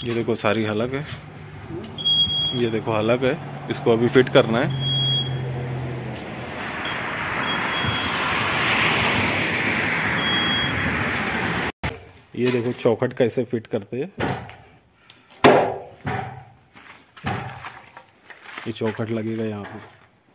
ये देखो सारी हलक है, ये देखो हलक है, इसको अभी फिट करना है। ये देखो चौखट कैसे फिट करते हैं। ये चौखट लगेगा यहाँ पे।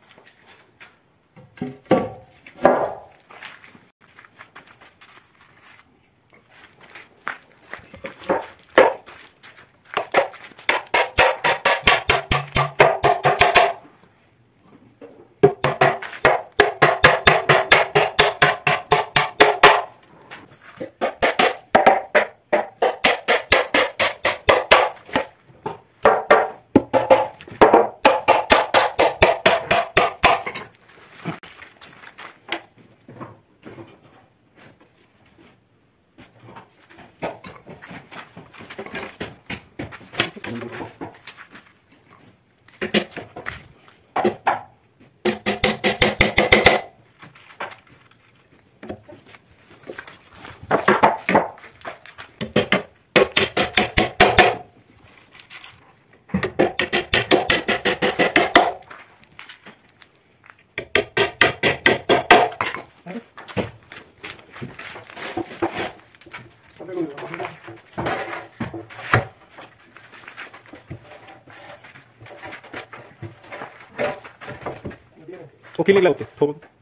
ओके नहीं लगाते,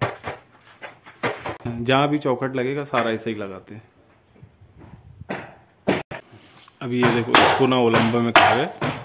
जहां भी चौखट लगेगा सारा ऐसे ही लगाते हैं। अभी ये देखो इसको ना ओलंबा में खावे।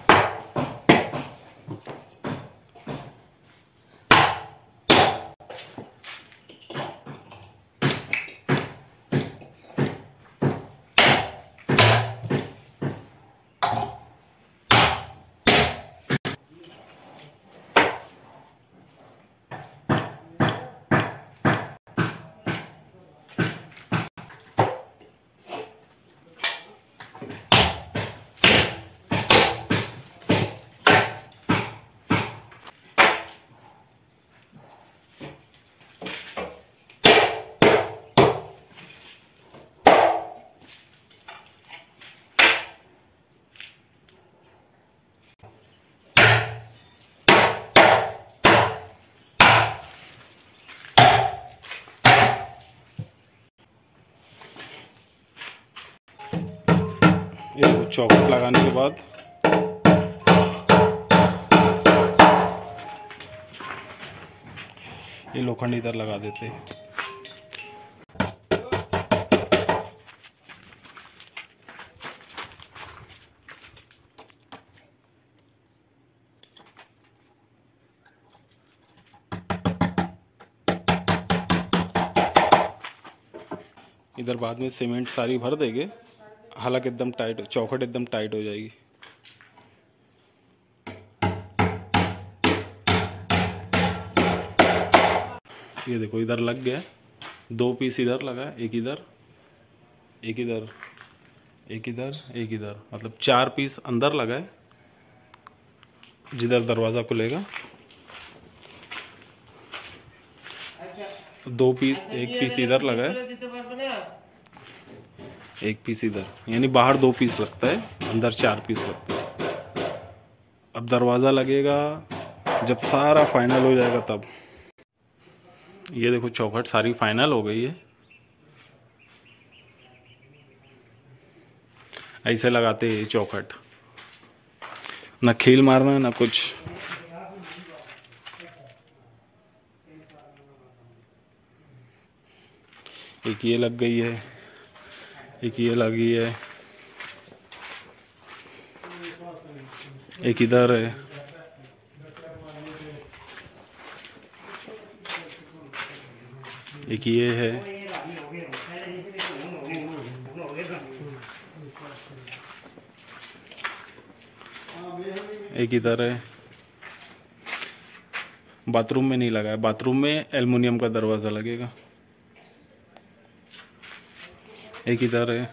ये चौखट लगाने के बाद ये लोखंड इधर लगा देते हैं। इधर बाद में सीमेंट सारी भर देंगे, हलक एकदम टाइट, चौखट एकदम टाइट हो जाएगी। ये देखो इधर लग गया, 2 पीस इधर लगा, एक इधर, एक इधर, एक इधर, एक इधर, मतलब 4 पीस अंदर लगा है जिधर दरवाजा खुलेगा। 2 पीस, एक पीस इधर लगा है, एक पीस इधर, यानी बाहर 2 पीस लगता है, अंदर 4 पीस लगता है। अब दरवाजा लगेगा जब सारा फाइनल हो जाएगा तब। ये देखो चौखट सारी फाइनल हो गई है। ऐसे लगाते हैं चौखट, ना खील मारना ना कुछ। एक ये लग गई है, एक ये लगी है, एक इधर है, एक ये है, एक इधर है। बाथरूम में नहीं लगा है, बाथरूम में एल्युमिनियम का दरवाजा लगेगा। एक इधर है,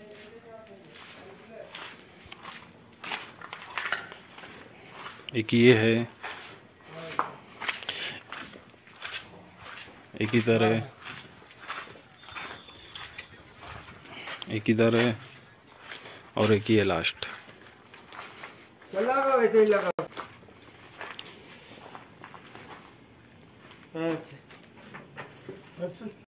एक ये है, एक इधर है, एक इधर है और एक ये लास्ट। लगा वैसे ही लगा। अच्छा।